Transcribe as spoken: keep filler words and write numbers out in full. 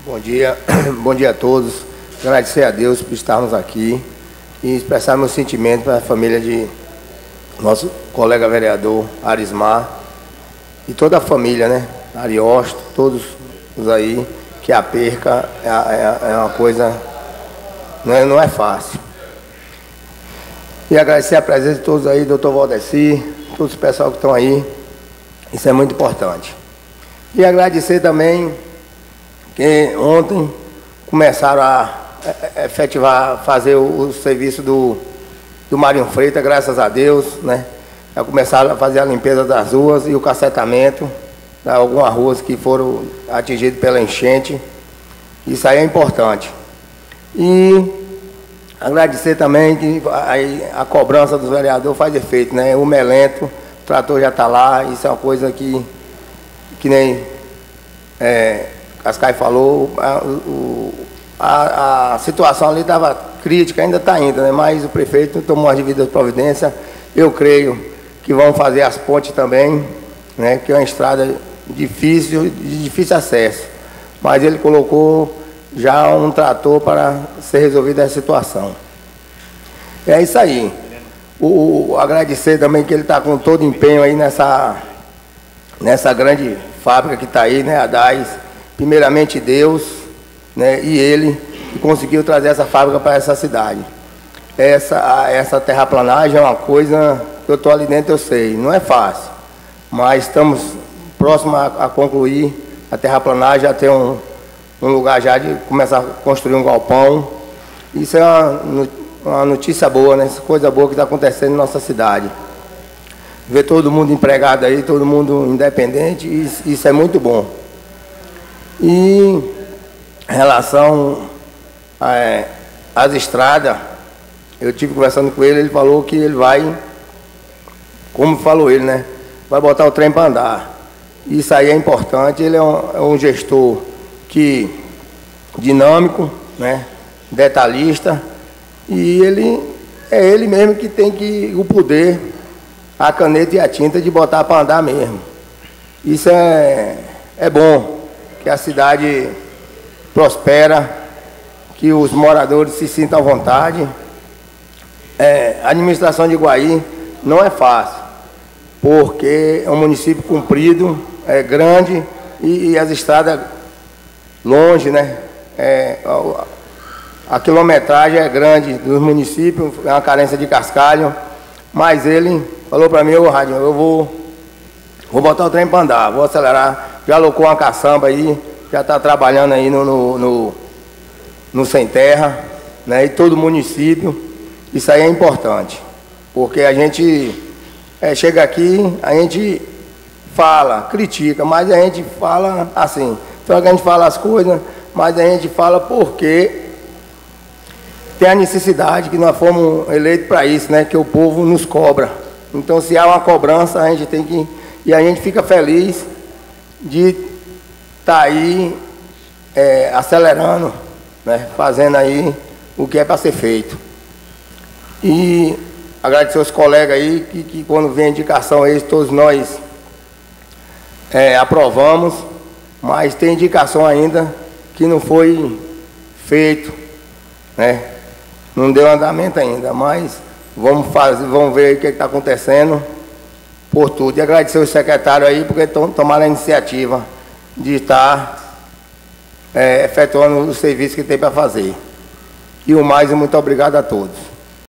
Bom dia, bom dia a todos. Agradecer a Deus por estarmos aqui e expressar meu sentimento para a família de nosso colega vereador Arismar e toda a família, né? Ariosto, todos os aí, que a perca é, é, é uma coisa, não é, não é fácil. E agradecer a presença de todos aí, doutor Valdeci, todos os pessoal que estão aí, isso é muito importante. E agradecer também que ontem começaram a efetivar, fazer o, o serviço do, do Marinho Freitas, graças a Deus, né? Já começaram a fazer a limpeza das ruas e o cacetamento de algumas ruas que foram atingidas pela enchente. Isso aí é importante. E agradecer também que a, a cobrança dos vereadores faz efeito, né? O melento, o trator já está lá, isso é uma coisa que, que nem é, Cascai falou, a, o, a, a situação ali estava crítica, ainda está ainda, né? Mas o prefeito tomou as devidas providências. Eu creio que vão fazer as pontes também, né? Que é uma estrada difícil, de difícil acesso. Mas ele colocou já um trator para ser resolvida a situação. É isso aí. O, o, agradecer também que ele está com todo empenho aí nessa, nessa grande fábrica que está aí, né? A D A S. Primeiramente Deus, né? E ele que conseguiu trazer essa fábrica para essa cidade. Essa, essa terraplanagem é uma coisa que eu estou ali dentro, eu sei, não é fácil, mas estamos próximos a, a concluir a terraplanagem, já tem um, um lugar já de começar a construir um galpão. Isso é uma, uma notícia boa, né? Coisa boa que está acontecendo em nossa cidade. Ver todo mundo empregado aí, todo mundo independente, isso, isso é muito bom. E em relação é, às estradas, eu tive conversando com ele, ele falou que ele vai, como falou ele, né? Vai botar o trem para andar. Isso aí é importante, ele é um, é um gestor que, dinâmico, né? Detalhista, e ele é ele mesmo que tem que, o poder, a caneta e a tinta de botar para andar mesmo. Isso é, é bom, que a cidade prospera, que os moradores se sintam à vontade. É, a administração de Iguaí não é fácil, porque é um município comprido, é grande e, e as estradas longe, né? É, a, a quilometragem é grande dos municípios, é uma carência de cascalho, mas ele falou para mim: ô Rádio, eu vou, vou botar o trem para andar, vou acelerar. Já alocou uma caçamba aí, já está trabalhando aí no, no, no, no Sem Terra, né? E todo o município. Isso aí é importante, porque a gente é, chega aqui, a gente fala, critica, mas a gente fala assim. Então a gente fala as coisas, mas a gente fala porque tem a necessidade que nós fomos eleitos para isso, né? Que o povo nos cobra. Então, se há uma cobrança, a gente tem que... E a gente fica feliz de estar tá aí é, acelerando, né? Fazendo aí o que é para ser feito. E agradecer aos colegas aí, que, que quando vem a indicação a eles, todos nós é, aprovamos, mas tem indicação ainda que não foi feito, né? Não deu andamento ainda, mas vamos fazer, vamos ver aí o que está acontecendo por tudo. E agradecer os secretários aí, porque estão tomando a iniciativa de estar é, efetuando o serviço que tem para fazer. E o mais, muito obrigado a todos.